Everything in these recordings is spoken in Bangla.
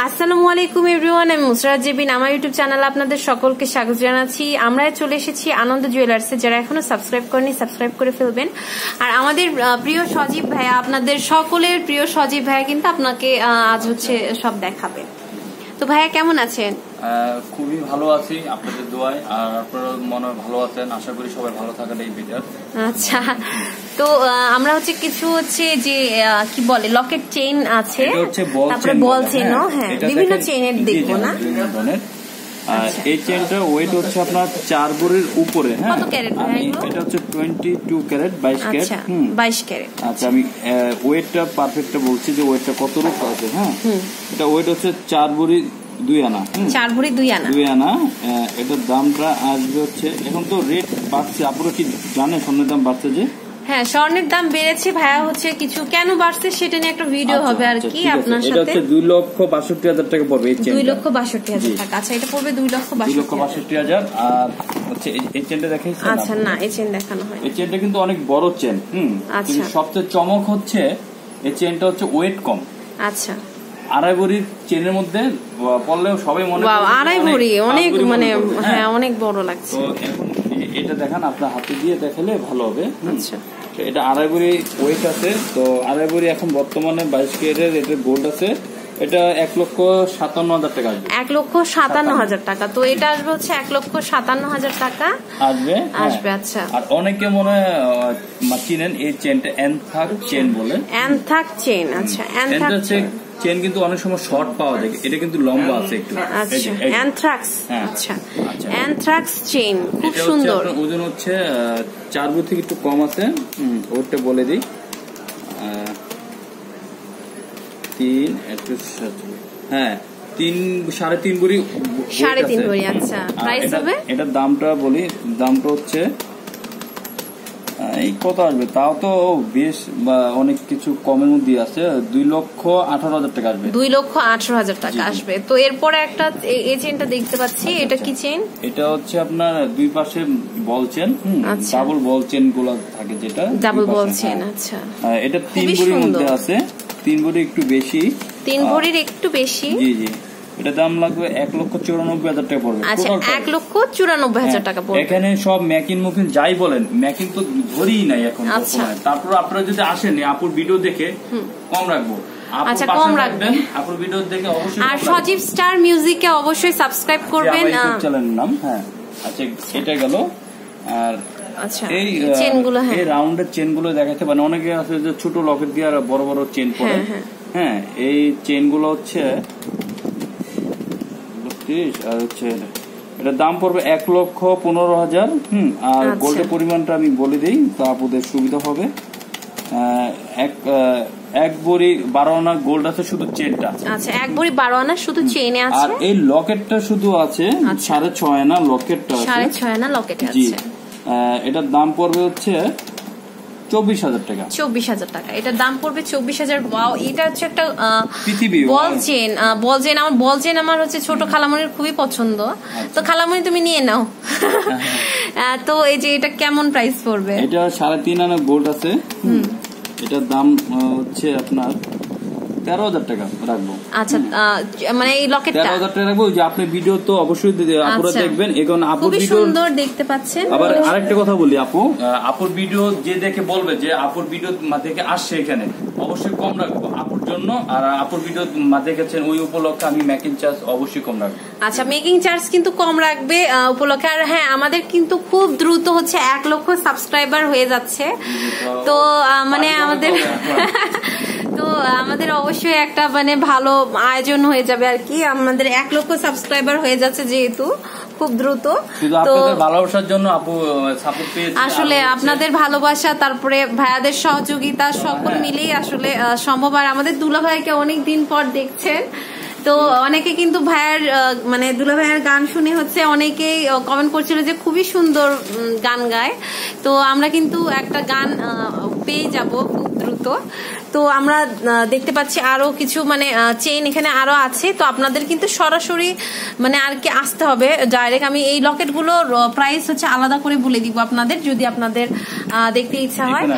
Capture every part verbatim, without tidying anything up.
আসসালামু আলাইকুম এভরিওয়ান, আমি মুসরাত জেবিন। আমার ইউটিউব চ্যানেলে আপনাদের সকলকে স্বাগত জানাচ্ছি। আমরা চলে এসেছি আনন্দ জুয়েলার্সে। যারা এখনো সাবস্ক্রাইব করেনি সাবস্ক্রাইব করে ফেলবেন। আর আমাদের প্রিয় সজীব ভাইয়া, আপনাদের সকলের প্রিয় সজীব ভাইয়া কিন্তু আপনাকে আজ হচ্ছে সব দেখাবে। তো ভাইয়া কেমন আছেন? খুবই ভালো আছি আপনাদের দোয়ায়, আর আপনারা মনে ভালো আছেন। আশা করি সবাই ভালো থাকেন এই ভিডিও। আচ্ছা, তো আমরা হচ্ছে কিছু হচ্ছে যে কি বলে লকেট চেইন আছে, তারপরে বল চেইনও, হ্যাঁ বিভিন্ন চেইনের দেখবো না। আর এই চেইনটা ওয়েট হচ্ছে আপনার চার ভরির উপরে। হ্যাঁ, কত ক্যারেট? এটা হচ্ছে টোয়েন্টি টু ক্যারেট, বাইশ ক্যারেট। হুম, বাইশ ক্যারেট। আচ্ছা, আমি ওয়েটটা পারফেক্টটা বলছি যে ওয়েটটা কত রূপ আছে। হ্যাঁ, এটা ওয়েট হচ্ছে চার ভরি দুই আনা। চার ভরি দুই আনা দুই আনা এটার দামটা আসবে হচ্ছে, এখন তো রেট বাড়ছে, আপনারা কি জানেন স্বর্ণের দাম বাড়ছে? যে হ্যাঁ, স্বর্ণের দাম বেড়েছে ভাইয়া, হচ্ছে কিছু কেন বাড়ছে সেটা নিয়ে একটা ভিডিও হবে আর কি আপনার সাথে। এটা হচ্ছে দুই লক্ষ বাষট্টি হাজার টাকা পড়বে এই চেনটা। দুই লক্ষ বাষট্টি হাজার টাকা। আচ্ছা, এটা পড়বে দুই লক্ষ বাষট্টি হাজার। আর হচ্ছে এই চেনটা দেখাইছেন? আচ্ছা, না এই চেন দেখানো হয়। এই চেনটা কিন্তু অনেক বড় চেন। হুম, কিন্তু সবচেয়ে চমক হচ্ছে এই চেনটা হচ্ছে ওয়েট কম। আচ্ছা, আড়াই ভরির চেনের মধ্যে পড়লেও সবাই মনে করে আড়াই ভরি অনেক, মানে হ্যাঁ অনেক বড় লাগছে। তো এখন এটা দেখান, আপনার হাতে দিয়ে দেখালে ভালো হবে। আচ্ছা, এটা আড়াই ভরি ওয়েট আছে। তো আড়াই ভরি এখন বর্তমানে বাইশ ক্যারেটের এটা গোল্ড আছে। এটা এক লক্ষ সাতান্ন হাজার টাকা আসবে। এক লক্ষ সাতান্ন হাজার টাকা। তো এটা আসবে হচ্ছে এক লক্ষ সাতান্ন হাজার টাকা আসবে আসবে আচ্ছা। আর অনেকে মনে চিনেন এই চেনটা অ্যানথাক চেন বলে। অ্যানথাক চেন। আচ্ছা, অ্যানথাক চেন কিন্তু অনেক সময় শর্ট পাওয়া যায়, এটা কিন্তু লম্বা আছে একটু। আচ্ছা, অ্যানথ্রাক্স। আচ্ছা, অ্যানথ্রাক্স চেন খুব সুন্দর। ওজন হচ্ছে চার ভরি থেকে একটু কম আছে। ওটা বলে দিই, তিন একটু হ্যাঁ তিন সাড়ে তিন ভরি সাড়ে তিন ভরি। আচ্ছা, প্রাইস হবে? এটার দামটা বলি, দামটা হচ্ছে এই কত আসবে, তাও তো বেশ বা অনেক কিছু কমের মধ্যে আছে। দুই লক্ষ আঠারো হাজার টাকা আসবে। দুই লক্ষ আঠারো হাজার টাকা আসবে। তো এরপরে একটা এই চেনটা দেখতে পাচ্ছি, এটা কি চেন? এটা হচ্ছে আপনার দুই পাশে ball chain. Double ball chain গুলো থাকে, যেটা ডাবল বল চেন। আচ্ছা, এটা তিন ভরির মধ্যে আছে। তিন ভরি একটু বেশি, তিন ভরির একটু বেশি। জি জি, এটা দাম লাগবে এক লক্ষ চুরানব্বই হাজার টাকা পড়বে। আচ্ছা, এক লক্ষ চুরানব্বই হাজার টাকা পড়বে। এখানে সব ম্যাকিং মুকিং যাই বলেন, ম্যাকিং তো ধরেই নাই এখন। তারপর আপনারা যদি আসেন আপুর ভিডিও দেখে কম রাখবো। আচ্ছা, কম রাখবেন আপুর ভিডিও দেখে অবশ্যই। আর সজীব স্টার মিউজিকে অবশ্যই সাবস্ক্রাইব করবেন ইউটিউব চ্যানেলের নাম। হ্যাঁ, আচ্ছা, এটা গেল। আর আচ্ছা, এই চেনগুলো, হ্যাঁ এই রাউন্ডের চেনগুলো দেখাতে পারেন। অনেকে আছে যে ছোট লকেট দিয়ে আর বড় বড় চেন পরে। হ্যাঁ, এই চেনগুলো হচ্ছে আর হচ্ছে এটার দাম পড়বে এক লক্ষ পনেরো হাজার। হম, আর গোল্ডের পরিমাণটা আমি বলে দিই, তো আপনাদের সুবিধা হবে। এক এক ভরি বারো আনা গোল্ড আছে, শুধু চেনটা। আচ্ছা, এক ভরি বারো আনা শুধু চেনে আছে। আর এই লকেটটা শুধু আছে সাড়ে ছয় আনা। লকেটটা সাড়ে ছয় আনা লকেট আছে। এটার দাম পড়বে হচ্ছে চব্বিশ হাজার টাকা। চব্বিশ হাজার টাকা এটার দাম পড়বে। চব্বিশ হাজার। ওয়াও, এটা হচ্ছে একটা বল চেন। বল চেন আমার বল চেন আমার হচ্ছে ছোট খালামণির খুবই পছন্দ। তো খালামণি তুমি নিয়ে নাও। তো এই যে এটা কেমন প্রাইস পড়বে? এটা সাড়ে তিন আনা গোল্ড আছে। এটার দাম হচ্ছে আপনার তেরো হাজার টাকা রাখবো। আচ্ছা, মানে এই লকেটটা তেরো হাজার টাকা রাখবো। যে আপনি ভিডিও তো অবশ্যই আপুরা দেখবেন, এখন আপুর ভিডিও সুন্দর দেখতে পাচ্ছেন। আবার আরেকটা কথা বলি, আপু আপুর ভিডিও যে দেখে বলবে যে আপুর ভিডিও দেখে আসছে, এখানে অবশ্যই কম রাখবো আপুর জন্য। আর আপুর ভিডিও দেখেছেন ওই উপলক্ষে আমি মেকিং চার্জ অবশ্যই কম রাখবো। আচ্ছা, মেকিং চার্জ কিন্তু কম রাখবে উপলক্ষে। আর হ্যাঁ, আমাদের কিন্তু খুব দ্রুত হচ্ছে এক লক্ষ সাবস্ক্রাইবার হয়ে যাচ্ছে। তো মানে আমাদের তো আমাদের অবশ্যই একটা মানে ভালো আয়োজন হয়ে যাবে আর কি। আমাদের এক লক্ষ সাবস্ক্রাইবার হয়ে যাচ্ছে যেহেতু খুব দ্রুত। তো ভালোবাসার জন্য আপু সাপোর্ট পেয়েছে। আসলে আপনাদের ভালোবাসা, তারপরে ভাইয়াদের সহযোগিতা সকল মিলেই আসলে সম্ভব। আর আমাদের দুলা ভাইকে অনেক দিন পর দেখছেন, তো অনেকে কিন্তু ভাইয়ার মানে দুলা ভাইয়ার গান শুনে হচ্ছে অনেকেই কমেন্ট করছিল যে খুবই সুন্দর গান গায়। তো আমরা কিন্তু একটা গান পেয়ে যাব খুব দ্রুত। তো আমরা দেখতে পাচ্ছি আরো কিছু মানে চেইন এখানে আরো আছে। তো আপনাদের কিন্তু সরাসরি মানে আর কি আসতে হবে ডাইরেক্ট। আমি এই লকেট গুলোর প্রাইস হচ্ছে আলাদা করে বলে দিব আপনাদের, যদি আপনাদের দেখতে ইচ্ছা হয়।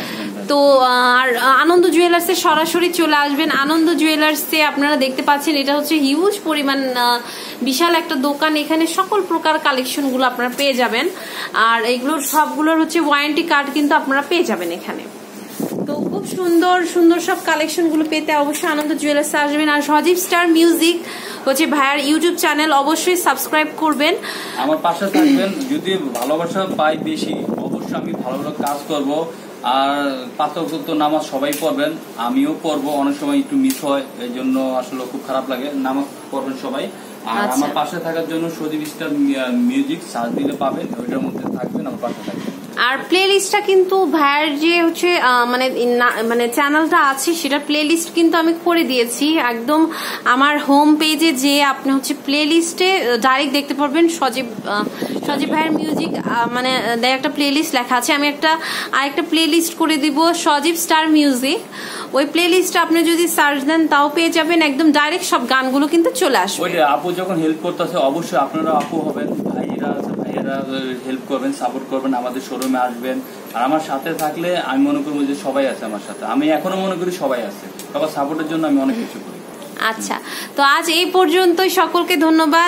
তো আর আনন্দ জুয়েলার্সে সরাসরি চলে আসবেন। আনন্দ জুয়েলার্সে আপনারা দেখতে পাচ্ছেন এটা হচ্ছে হিউজ পরিমাণ বিশাল একটা দোকান, এখানে সকল প্রকার কালেকশন গুলো আপনারা পেয়ে যাবেন। আর এগুলোর সবগুলোর হচ্ছে ওয়ারেন্টি কার্ড কিন্তু আপনারা পেয়ে যাবেন এখানে। তো খুব সুন্দর সুন্দর সব কালেকশন গুলো পেতে অবশ্যই আনন্দ জুয়েলার্সে আসবেন। আর সজীব স্টার মিউজিক হচ্ছে ভাইয়ার ইউটিউব চ্যানেল, অবশ্যই সাবস্ক্রাইব করবেন, আমার পাশে থাকবেন। যদি ভালোবাসা পাই বেশি, অবশ্যই আমি ভালো ভালো কাজ করব। আর পাঁচ ওয়াক্ত নামাজ সবাই পড়বেন, আমিও পড়বো। অনেক সময় একটু মিস হয়, এই জন্য আসলে খুব খারাপ লাগে। নামাজ পড়বেন সবাই। আর আমার পাশে থাকার জন্য সজীব স্টার মিউজিক সার্চ দিলে পাবেন, ওইটার মধ্যে থাকবেন, আমার পাশে থাকবেন। আর প্লে লিস্টটা কিন্তু ভাইয়ের যে হচ্ছে মানে মানে চ্যানেলটা আছে সেটা প্লে লিস্ট কিন্তু আমি করে দিয়েছি একদম আমার হোম পেজে, যে আপনি হচ্ছে প্লে লিস্টে ডাইরেক্ট দেখতে পারবেন সজীব সজীব ভাইয়ের মিউজিক, মানে একটা প্লে লিস্ট লেখা আছে। আমি একটা আরেকটা প্লে লিস্ট করে দিব সজীব স্টার মিউজিক, ওই প্লে লিস্টে আপনি যদি সার্চ দেন তাও পেয়ে যাবেন, একদম ডাইরেক্ট সব গানগুলো কিন্তু চলে আসবে। ওই আপু যখন হেল্প করতেছে অবশ্যই আপনারা আপু হবেন, ভাইরা ভাইয়েরা হেল্প করবেন, সাপোর্ট করবেন, আমাদের শোরুমে আসবেন। আর আমার সাথে থাকলে আমি মনে করবো যে সবাই আছে আমার সাথে, আমি এখনো মনে করি সবাই আছে, সবার সাপোর্টের জন্য আমি অনেক কিছু করি। আচ্ছা, তো আজ এই পর্যন্তই, সকলকে ধন্যবাদ,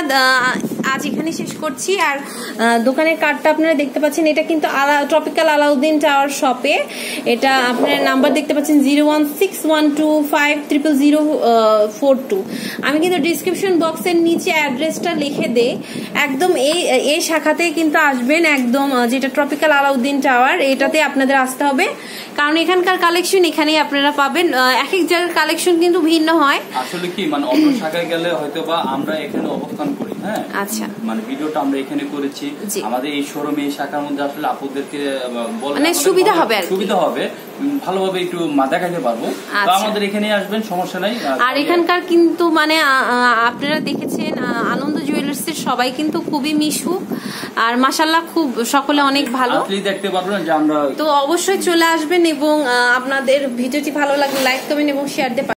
আজ এখানে শেষ করছি। আর দোকানের কার্ডটা আপনারা দেখতে পাচ্ছেন, এটা কিন্তু ট্রপিক্যাল আলাউদ্দিন টাওয়ার শপে, এটা আপনার নাম্বার দেখতে পাচ্ছেন zero one six one two five triple zero four two. আমি কিন্তু ডিসক্রিপশন বক্সের নিচে অ্যাড্রেসটা লিখে দেই, একদম এই এই শাখাতে কিন্তু আসবেন, একদম যেটা ট্রপিক্যাল আলাউদ্দিন টাওয়ার, এটাতে আপনাদের আসতে হবে, কারণ এখানকার কালেকশন এখানেই আপনারা পাবেন। এক এক জায়গার কালেকশন কিন্তু ভিন্ন হয়। আসলে কি মানে অন্য শাখায় গেলে হয়তো বা আমরা এখানে অবস্থান করি, হ্যাঁ আচ্ছা, মানে ভিডিওটা আমরা এখানে করেছি, আমাদের এই শোরুমে এই শাখার মধ্যে আসলে আপুদেরকে মানে সুবিধা হবে, সুবিধা হবে, ভালোভাবে একটু দেখাতে পারবো। তো আমাদের এখানে আসবেন, সমস্যা নাই। আর এখানকার কিন্তু মানে আপনারা দেখেছেন আনন্দ জুয়েলার্সের সবাই কিন্তু খুবই মিশুক, আর মাশাআল্লাহ খুব সকলে অনেক ভালো, দেখতে পারবেন যে আমরা। তো অবশ্যই চলে আসবেন এবং আপনাদের ভিডিওটি ভালো লাগলে লাইক কমেন্ট এবং শেয়ার দিয়ে